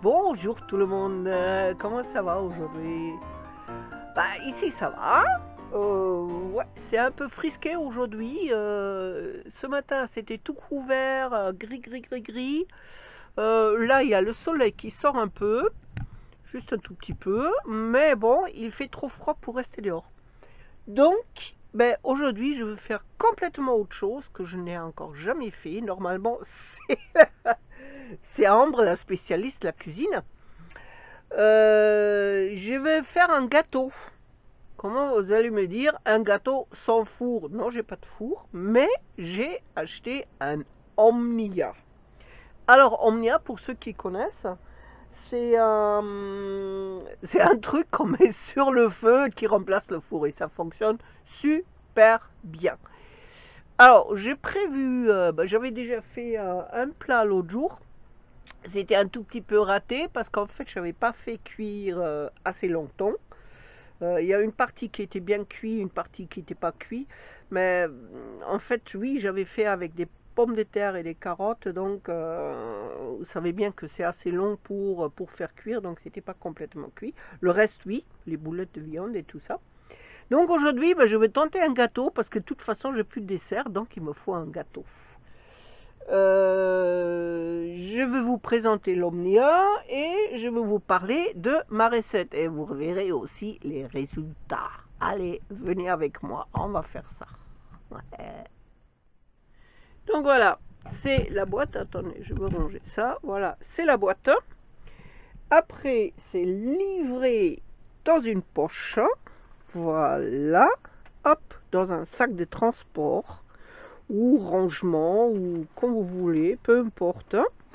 Bonjour tout le monde, comment ça va aujourd'hui? Bah ici ça va. Ouais, c'est un peu frisqué aujourd'hui. Ce matin c'était tout couvert, gris gris gris gris. Là il y a le soleil qui sort un peu, juste un tout petit peu, mais bon, il fait trop froid pour rester dehors. Donc, ben, aujourd'hui je veux faire complètement autre chose que je n'ai encore jamais fait. Normalement c'est Ambre la spécialiste de la cuisine. Je vais faire un gâteau. Comment vous allez me dire un gâteau sans four? Non, j'ai pas de four, mais j'ai acheté un Omnia. Alors Omnia, pour ceux qui connaissent, c'est un truc qu'on met sur le feu qui remplace le four et ça fonctionne super bien. Alors j'ai prévu, j'avais déjà fait un plat l'autre jour. C'était un tout petit peu raté parce qu'en fait je n'avais pas fait cuire assez longtemps. Il y a une partie qui était bien cuite, une partie qui n'était pas cuite. Mais en fait, oui, j'avais fait avec des pommes de terre et des carottes. Donc, vous savez bien que c'est assez long pour faire cuire. Donc, c'était pas complètement cuit. Le reste, oui, les boulettes de viande et tout ça. Donc, aujourd'hui, je vais tenter un gâteau parce que de toute façon, j'ai plus de dessert. Donc, il me faut un gâteau. Je vais vous présenter l'Omnia et je vais vous parler de ma recette et vous verrez aussi les résultats. Allez, venez avec moi, on va faire ça. Ouais. Donc voilà, c'est la boîte. Attendez, je vais ranger ça. Voilà, c'est la boîte. Après, c'est livré dans une poche. Voilà, hop, dans un sac de transport ou rangement, ou comme vous voulez, peu importe.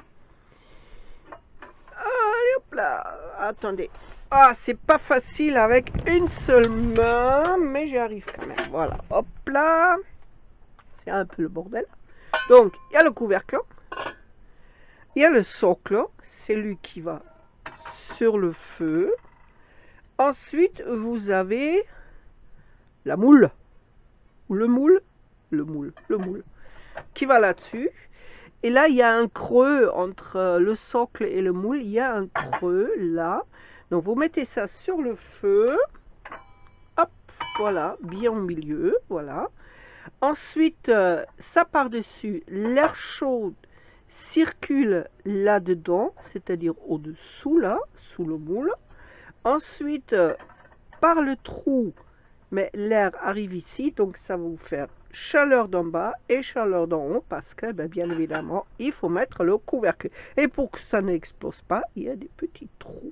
Allez, hop là, attendez. Ah, c'est pas facile avec une seule main, mais j'y arrive quand même. Voilà, hop là. C'est un peu le bordel. Donc, il y a le couvercle. Il y a le socle, c'est lui qui va sur le feu. Ensuite, vous avez la moule. Ou le moule, le moule qui va là-dessus. Et là, il y a un creux entre le socle et le moule. Il y a un creux là. Donc, vous mettez ça sur le feu. Hop, voilà, bien au milieu. Voilà. Ensuite, ça par-dessus, l'air chaud circule là-dedans, c'est-à-dire au-dessous, là, sous le moule. Ensuite, par le trou, mais l'air arrive ici, donc ça va vous faire chaleur d'en bas et chaleur d'en haut parce que bien évidemment il faut mettre le couvercle et pour que ça n'explose pas il y a des petits trous.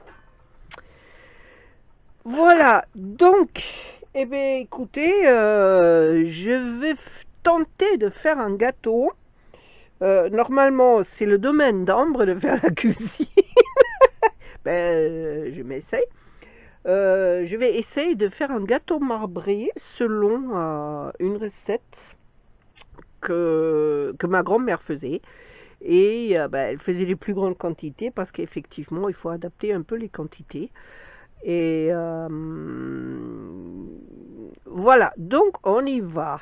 Voilà, donc écoutez, je vais tenter de faire un gâteau. Normalement c'est le domaine d'Ambre de faire la cuisine. Je m'essaye. Je vais essayer de faire un gâteau marbré selon une recette que ma grand-mère faisait. Et elle faisait les plus grandes quantités parce qu'effectivement, il faut adapter un peu les quantités. Et voilà, donc on y va.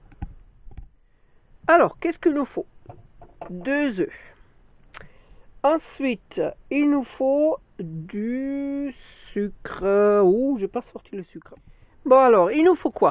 Alors, qu'est-ce qu'il nous faut? 2 œufs. Ensuite, il nous faut du sucre. Ouh, j'ai pas sorti le sucre. Bon alors, il nous faut quoi?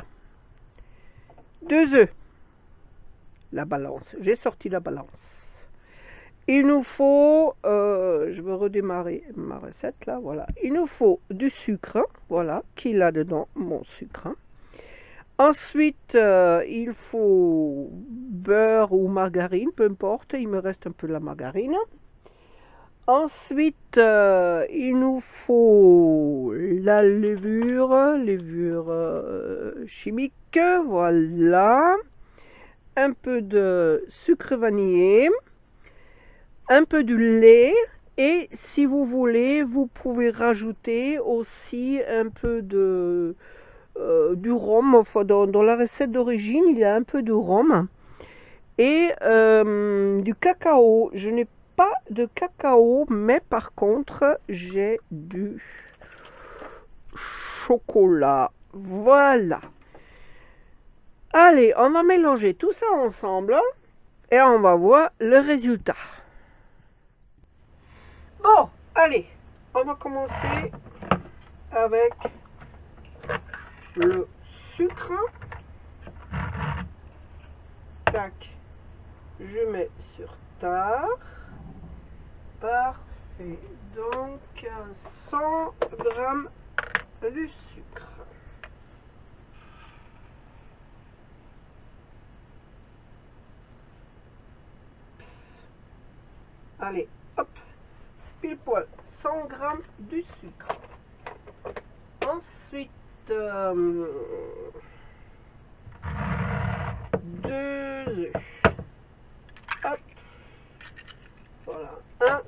2 œufs. La balance. J'ai sorti la balance. Il nous faut, je vais redémarrer ma recette là, voilà. Il nous faut du sucre, voilà, qu'il a dedans, mon sucre. Ensuite, il faut beurre ou margarine, peu importe, il me reste un peu de la margarine. Ensuite, il nous faut la levure chimique, voilà. Un peu de sucre vanillé, un peu de lait et si vous voulez, vous pouvez rajouter aussi un peu du rhum. Enfin, dans la recette d'origine, il y a un peu de rhum et du cacao. Je n'ai pas de cacao, mais par contre, j'ai du chocolat. Voilà. Allez, on va mélanger tout ça ensemble et on va voir le résultat. Bon, Allez, on va commencer avec le sucre. Tac, je mets sur tard. Parfait. Donc 100 grammes de sucre. Allez, hop, pile poil, 100 grammes de sucre. Ensuite, 2 œufs. Hop, voilà, 1.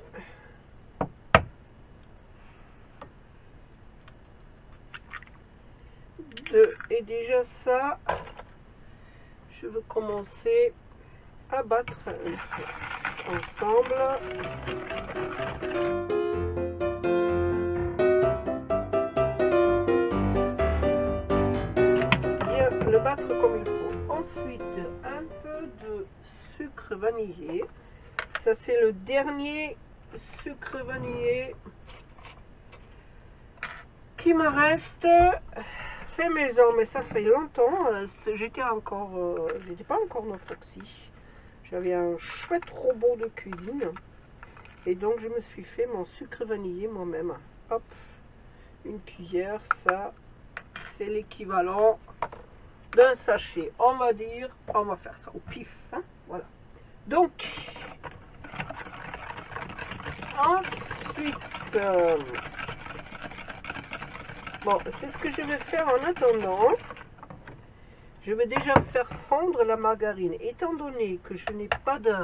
2. Et déjà ça, je veux commencer à battre ensemble. Bien le battre comme il faut. Ensuite, un peu de sucre vanillé. Ça, c'est le dernier sucre vanillé qui me reste. Fait maison, mais ça fait longtemps. J'étais pas encore notre oxy. J'avais un chouette robot de cuisine. Et donc, je me suis fait mon sucre vanillé moi-même. Hop, une cuillère, ça, c'est l'équivalent d'un sachet. On va dire, on va faire ça au pif. Hein, voilà. Donc, ensuite, bon, c'est ce que je vais faire en attendant. Je vais déjà faire fondre la margarine. Étant donné que je n'ai pas de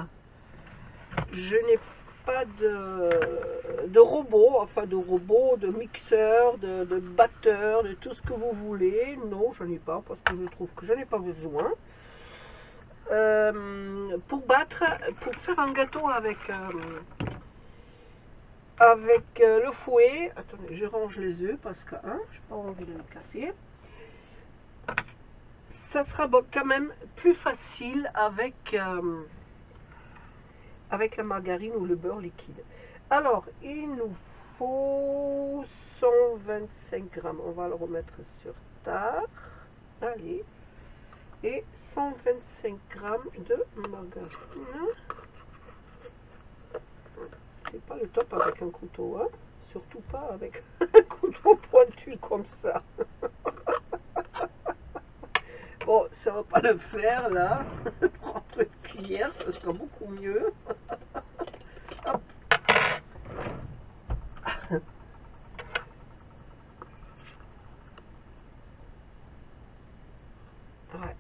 robot, enfin de robot, de mixeur, de batteur, de tout ce que vous voulez. Non, je n'en ai pas parce que je trouve que je n'en ai pas besoin. Pour faire un gâteau avec le fouet. Attendez, je range les œufs parce que je n'ai pas envie de les casser. Ça sera quand même plus facile avec la margarine ou le beurre liquide. Alors, il nous faut 125 grammes. On va le remettre sur tard. Allez. Et 125 grammes de margarine. C'est pas le top avec un couteau, hein? Surtout pas avec un couteau pointu comme ça. Bon, ça va pas le faire là. Prendre une cuillère, ça sera beaucoup mieux. Hop. Ouais.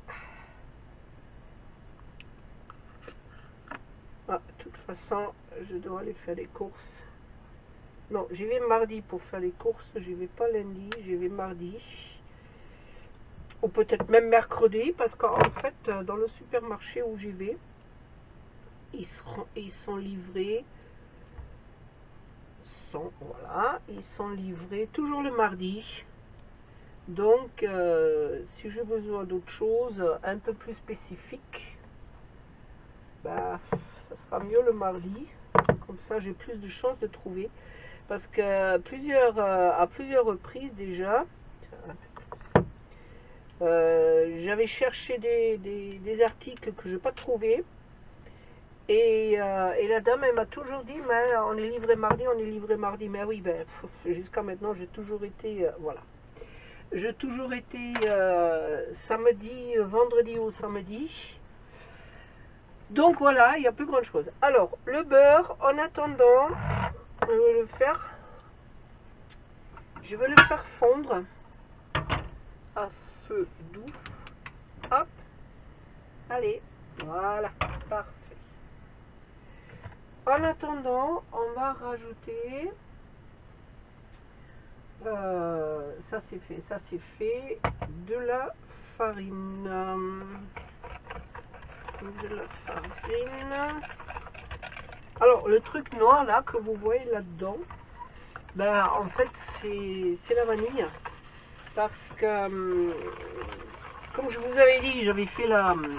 Ah, de toute façon, je dois aller faire les courses. Non, j'y vais mardi pour faire les courses. J'y vais pas lundi, j'y vais mardi. Ou peut-être même mercredi, parce qu'en fait, dans le supermarché où j'y vais, ils sont livrés. Ils sont livrés toujours le mardi. Donc, si j'ai besoin d'autre chose un peu plus spécifique, bah, ça sera mieux le mardi. Comme ça, j'ai plus de chances de trouver. Parce que à plusieurs reprises déjà, j'avais cherché des articles que je n'ai pas trouvés. Et la dame, elle m'a toujours dit, mais on est livré mardi, on est livré mardi. Mais oui, ben, jusqu'à maintenant, j'ai toujours été, voilà. J'ai toujours été samedi, vendredi au samedi. Donc voilà, il n'y a plus grand chose. Alors, le beurre, en attendant, je vais le faire fondre à feu doux. Hop, allez, voilà, parfait. En attendant, on va rajouter, ça c'est fait, de la farine. Alors, le truc noir là que vous voyez là-dedans, ben en fait c'est la vanille. Parce que, comme je vous avais dit, j'avais fait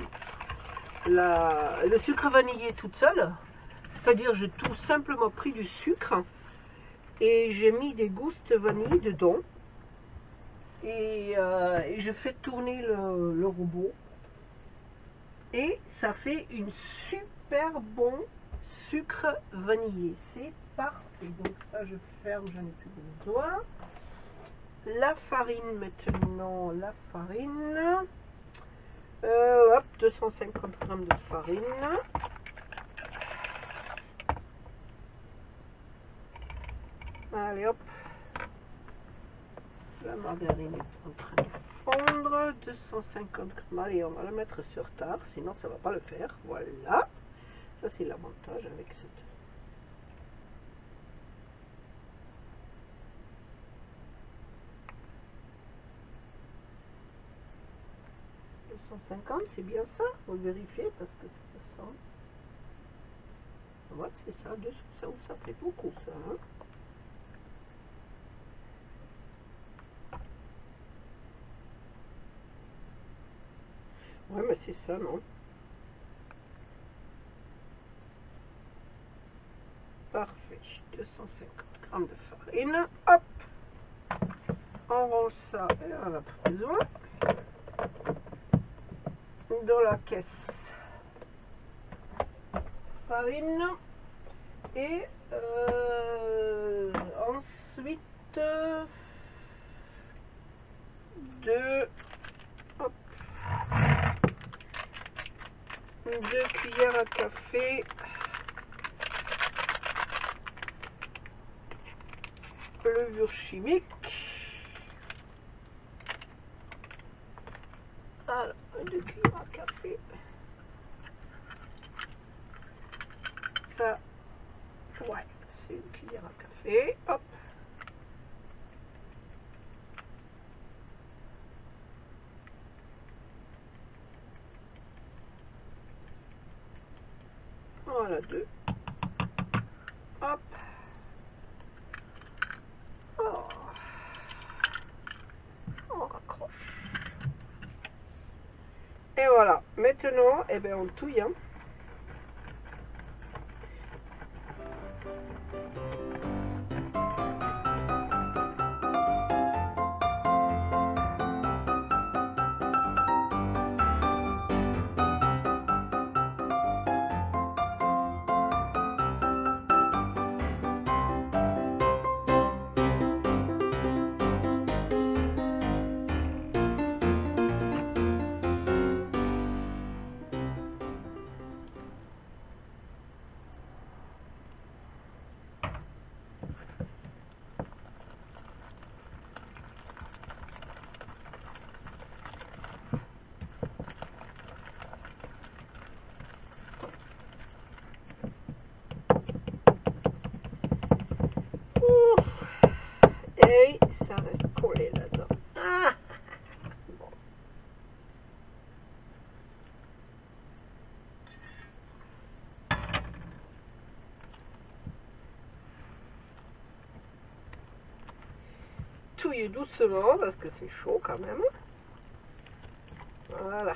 le sucre vanillé toute seule. C'est-à-dire, j'ai tout simplement pris du sucre et j'ai mis des gousses de vanille dedans. Et je fais tourner le robot. Et ça fait une super bon sucre vanillé. C'est parfait. Donc ça, je ferme, j'en ai plus besoin. La farine maintenant, la farine. Hop, 250 g de farine. Allez hop. La margarine est en train de fondre. 250 g. Allez, on va la mettre sur tard, sinon ça va pas le faire. Voilà. Ça c'est l'avantage avec cette. 250, c'est bien ça. Faut vérifier parce que ça ressemble. Ouais, c'est ça. 200, ça fait beaucoup ça. Hein. Ouais, mais c'est ça, non? Parfait. 250 g de farine. Hop! On range ça et on n'a pas besoin. Dans la caisse. Farine. Et ensuite, 2 cuillères à café levure chimique. Alors, 2 cuillères à café. Ça, ouais, c'est une cuillère à café. Hop. Voilà, 2. Hop. Oh. On raccroche. Et voilà. Maintenant, eh bien, on touille. Hein. Et ça reste collé là-dedans. Ah bon. Touille doucement parce que c'est chaud quand même. Voilà.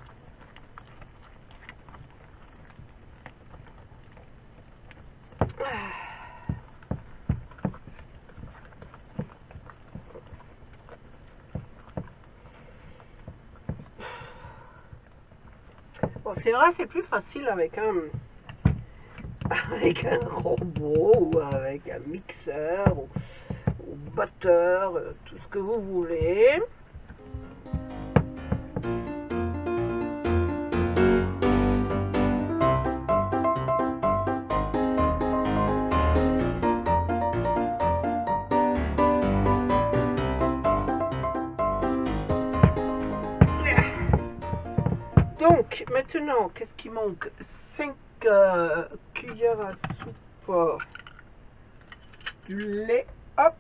Bon, c'est vrai, c'est plus facile avec un robot ou avec un mixeur ou batteur, tout ce que vous voulez. Donc, maintenant, qu'est-ce qui manque? 5 cuillères à soupe du lait. Hop!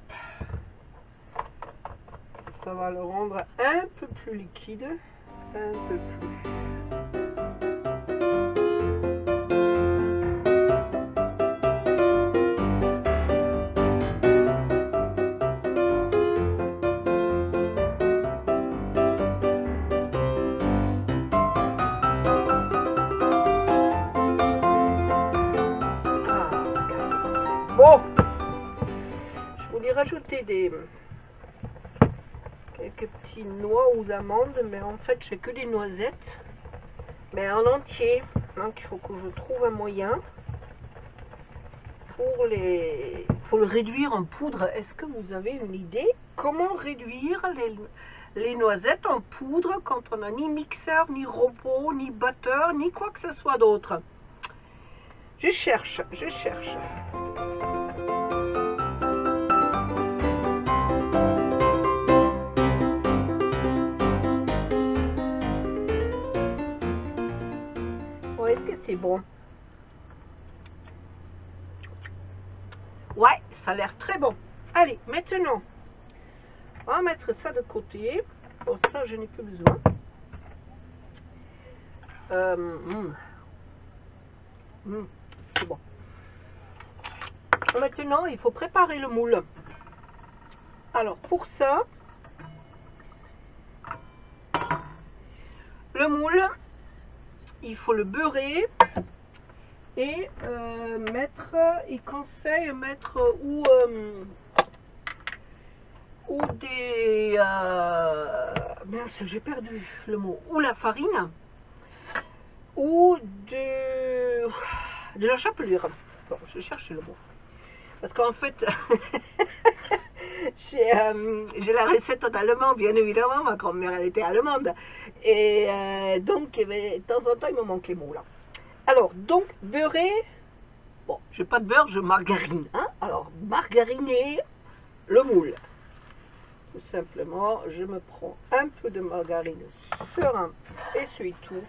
Ça va le rendre un peu plus liquide. Un peu plus. Bon, voulais rajouter quelques petits noix aux amandes, mais en fait j'ai que des noisettes, mais en entier. Donc il faut que je trouve un moyen pour faut le réduire en poudre. Est-ce que vous avez une idée comment réduire les noisettes en poudre quand on n'a ni mixeur, ni robot, ni batteur, ni quoi que ce soit d'autre? Je cherche, je cherche. Oh, est-ce que c'est bon? Ouais, ça a l'air très bon. Allez, maintenant, on va mettre ça de côté. Bon, ça, je n'ai plus besoin. C'est bon. Maintenant, il faut préparer le moule. Alors, pour ça, le moule, il faut le beurrer et mettre, il conseille mettre ou des... mince, j'ai perdu le mot. Ou la farine, ou de la chapelure. Bon, je cherche le mot. Parce qu'en fait, j'ai la recette en allemand, bien évidemment. Ma grand-mère, elle était allemande. Et donc, de temps en temps, il me manque les mots là. Alors, donc, beurrer. Bon, j'ai pas de beurre, je margarine. Hein. Alors, margariner le moule. Tout simplement, je me prends un peu de margarine sur un essuie-tout.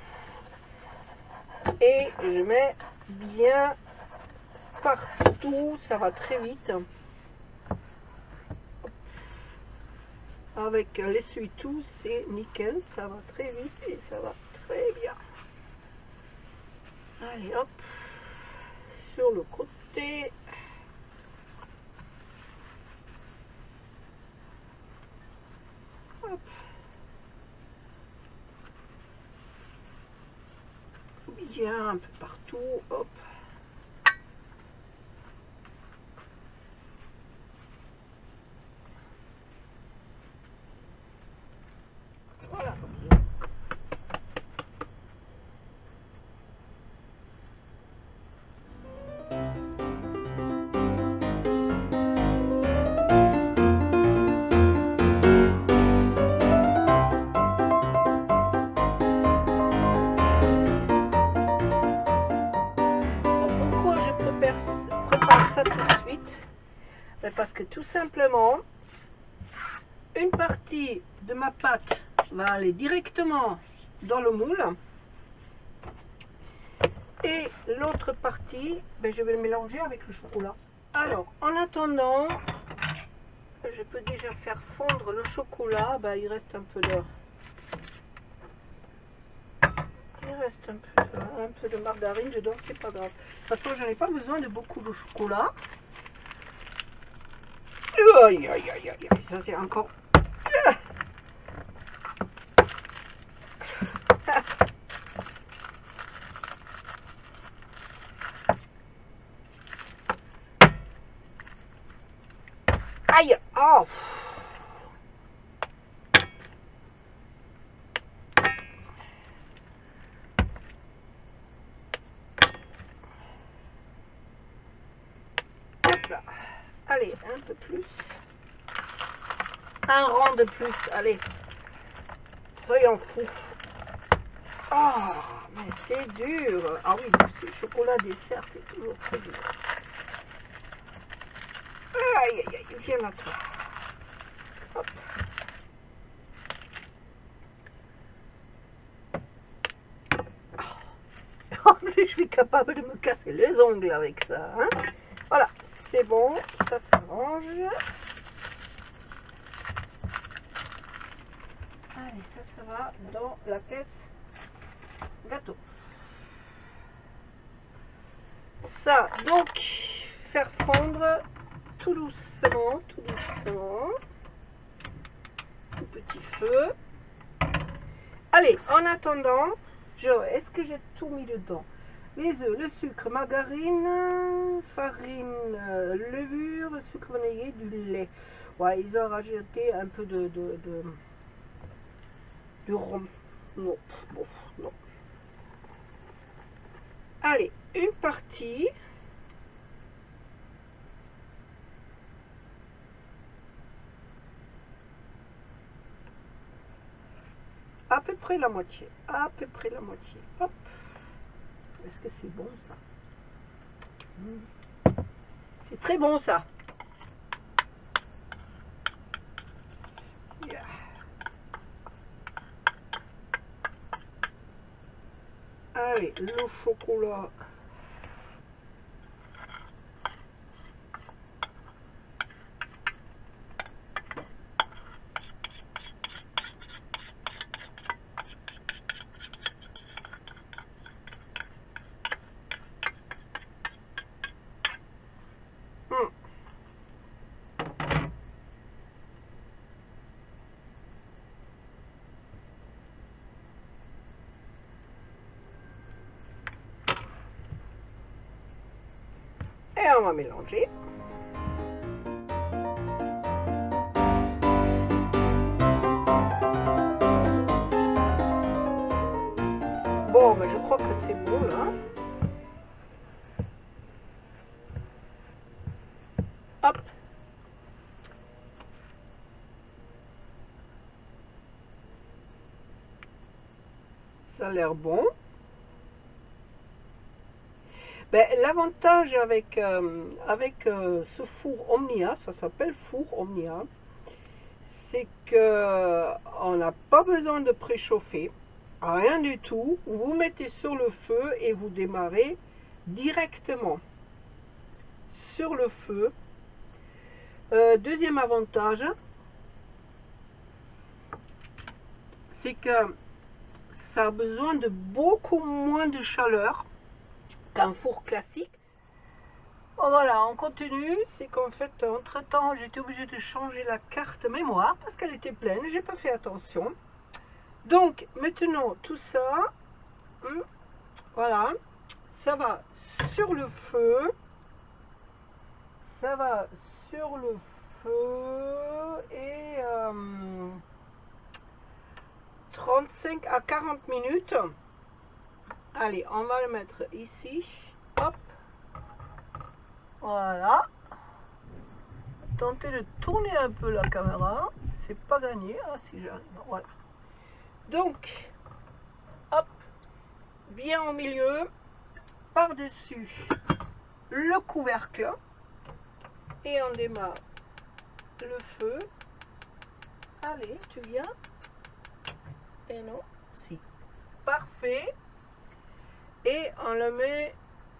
Et je mets bien partout. Ça va très vite. Avec l'essuie-tout, c'est nickel. Ça va très vite et ça va très bien. Allez, hop. Sur le côté. Hop. Bien un peu partout. Hop. Voilà. Pourquoi je prépare ça tout de suite? Parce que tout simplement, une partie de ma pâte va aller directement dans le moule et l'autre partie, je vais le mélanger avec le chocolat. Alors, en attendant, je peux déjà faire fondre le chocolat. Il reste un peu de... Il reste un peu de margarine dedans, c'est pas grave. De toute façon, je n'ai pas besoin de beaucoup de chocolat. Aïe, aïe, aïe, aïe, ça c'est encore... Aïe, oh. Hop là. Allez, un peu plus. Un rang de plus, allez. Soyons fous. Oh, mais c'est dur. Ah oui, le chocolat dessert, c'est toujours très dur. Aïe, aïe, aïe, viens là, toi. Hop. En plus, je suis capable de me casser les ongles avec ça. Hein. Voilà, c'est bon, ça s'arrange. Allez, ça va dans la caisse gâteau. Ça, donc, faire fondre tout doucement, tout petit feu. Allez, en attendant, est-ce que j'ai tout mis dedans? les œufs, le sucre, margarine, farine, levure, sucre vanillé, du lait. Ouais, ils ont rajouté un peu de rhum. Non, bon, non. Allez, une partie. À peu près la moitié. À peu près la moitié. Hop. Est-ce que c'est bon ça? C'est très bon ça. Yeah. Allez, le chocolat. Et on va mélanger. Bon, ben je crois que c'est bon là. Hop. Ça a l'air bon. Ben, l'avantage avec ce four Omnia, ça s'appelle four Omnia, c'est que on n'a pas besoin de préchauffer, rien du tout. Vous mettez sur le feu et vous démarrez directement sur le feu. Deuxième avantage, c'est que ça a besoin de beaucoup moins de chaleur qu'un four classique. Bon, voilà, on continue. C'est qu'en fait, entre temps, j'étais obligée de changer la carte mémoire parce qu'elle était pleine. J'ai pas fait attention. Donc, maintenant, tout ça, voilà, ça va sur le feu. Ça va sur le feu et 35 à 40 minutes. Allez, on va le mettre ici. Hop. Voilà. Tentez de tourner un peu la caméra. C'est pas gagné. Ah, si j'arrive. Voilà. Donc, hop. Bien au milieu. Par-dessus le couvercle. Et on démarre le feu. Allez, tu viens? Et non, si. Parfait. Et on le met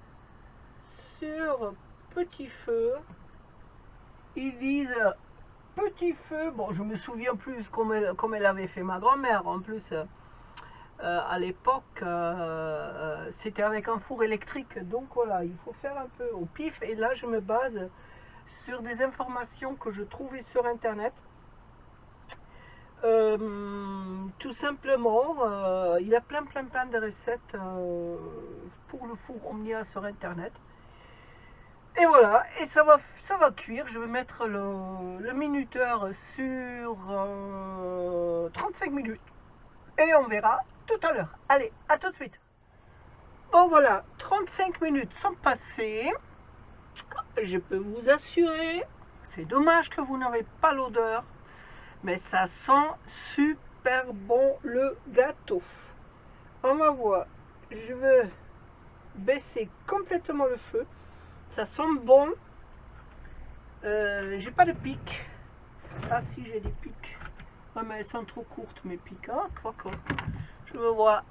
sur petit feu. Ils disent petit feu. Bon, je me souviens plus comme elle avait fait ma grand-mère. En plus, à l'époque, c'était avec un four électrique. Donc voilà, il faut faire un peu au pif. Et là, je me base sur des informations que je trouvais sur Internet. Tout simplement, il y a plein de recettes pour le four Omnia sur Internet. Et voilà, et ça va cuire. Je vais mettre le minuteur sur 35 minutes. Et on verra tout à l'heure. Allez, à tout de suite. Bon voilà, 35 minutes sont passées. Je peux vous assurer, c'est dommage que vous n'avez pas l'odeur, mais ça sent super bon le gâteau. On va voir, je veux baisser complètement le feu. Ça sent bon. J'ai pas de pics. Ah si, j'ai des pics. Ouais, mais elles sont trop courtes mes pics. Ah, quoi. Je veux voir.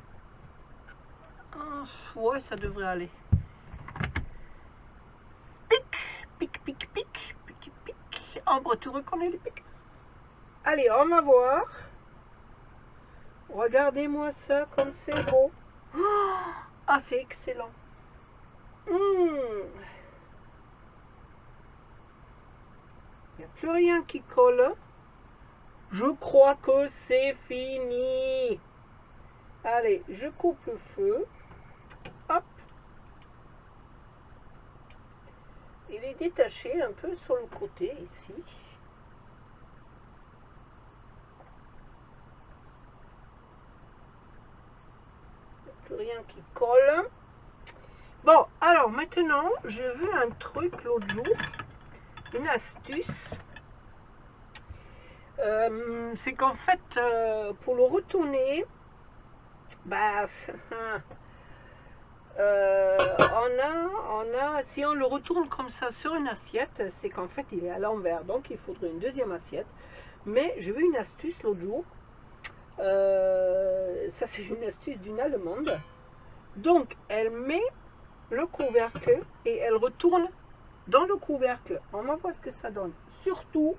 Ah, ouais, ça devrait aller. Pic. Petit pic. Ambre, tu reconnais les pics? Allez, on va voir. Regardez-moi ça comme c'est beau. Ah, c'est excellent. Il n'y a plus rien qui colle. Je crois que c'est fini. Allez, je coupe le feu. Hop. les détacher un peu sur le côté ici. Plus rien qui colle. Bon, alors maintenant, j'ai vu un truc l'autre jour, une astuce. C'est qu'en fait, pour le retourner, bah, si on le retourne comme ça sur une assiette, c'est qu'en fait il est à l'envers, donc il faudrait une deuxième assiette. Mais j'ai vu une astuce l'autre jour. Ça c'est une astuce d'une Allemande. Donc elle met le couvercle et elle retourne dans le couvercle. On va voir ce que ça donne. Surtout,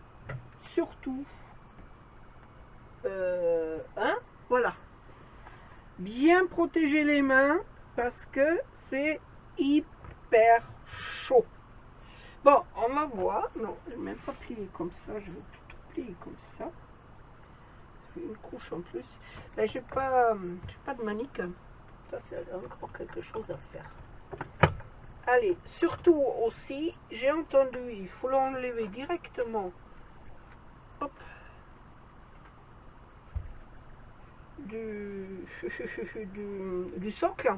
voilà. Bien protéger les mains parce que c'est hyper chaud. Bon, on va voir. Non, je ne vais même pas plier comme ça. Je vais plutôt plier comme ça. Une couche en plus. Là, j'ai pas de manique. Ça, c'est encore quelque chose à faire. Allez, surtout aussi, j'ai entendu, il faut l'enlever directement. Hop. Du socle.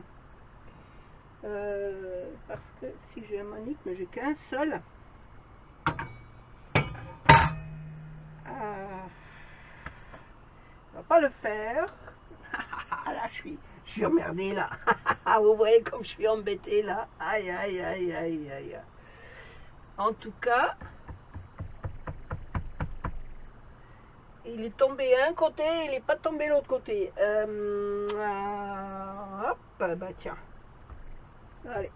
Parce que si j'ai un manique, mais j'ai qu'un seul. On va pas le faire. Là, je suis emmerdée là. Vous voyez comme je suis embêtée là. Aïe, aïe, aïe, aïe, aïe. En tout cas, il est tombé un côté, il n'est pas tombé l'autre côté. Hop, bah tiens. Allez.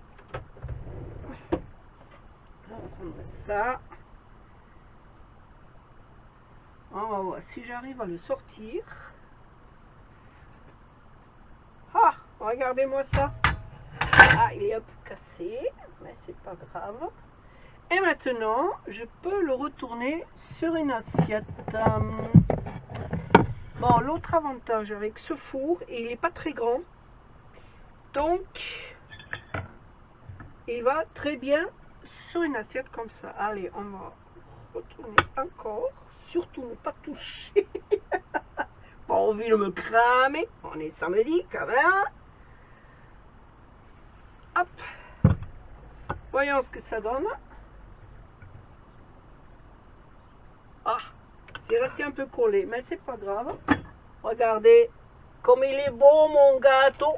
On va prendre ça. On va voir si j'arrive à le sortir. Ah, regardez-moi ça. Ah, il est un peu cassé, mais c'est pas grave. Et maintenant, je peux le retourner sur une assiette. Bon, l'autre avantage avec ce four, il n'est pas très grand. Donc, il va très bien sur une assiette comme ça. Allez, on va retourner encore. Surtout ne pas toucher. Pas envie de me cramer. On est samedi quand même. Hop. Voyons ce que ça donne. Ah, c'est resté un peu collé, mais c'est pas grave. Regardez comme il est beau mon gâteau.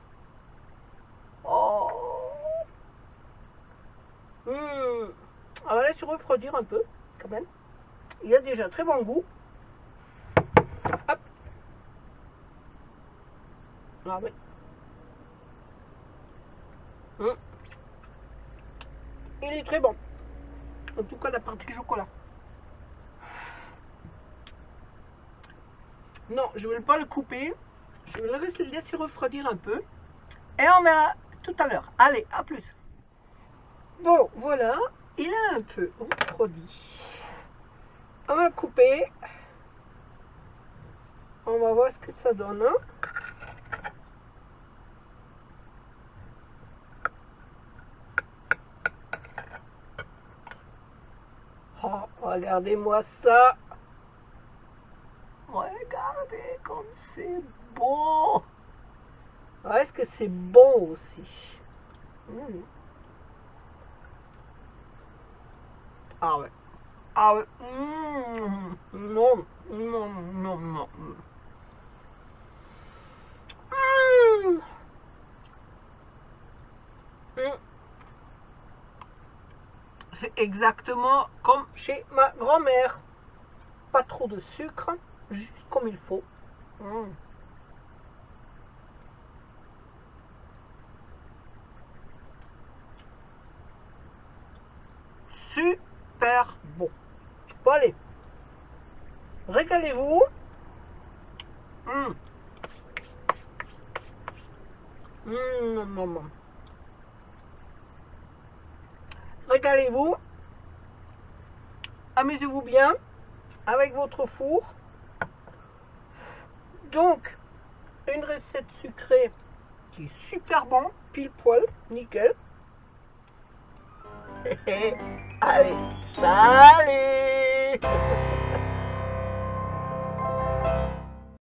Oh. On va laisser refroidir un peu quand même. Il a déjà très bon goût. Hop. Ah oui. Il est très bon. En tout cas la partie chocolat. Non, je ne vais pas le couper. Je vais le laisser refroidir un peu. Et on verra tout à l'heure. Allez, à plus. Bon, voilà. Il a un peu refroidi. On va couper. On va voir ce que ça donne. Oh, regardez-moi ça. Regardez comme c'est beau. Est-ce que c'est bon aussi? Ah ouais. Ah ouais. Non, non, non, non. C'est exactement comme chez ma grand-mère. Pas trop de sucre, juste comme il faut. Super bon. Bon allez, régalez-vous. Régalez-vous. Amusez-vous bien avec votre four. Donc, une recette sucrée qui est super bon, pile poil, nickel. Allez, salut.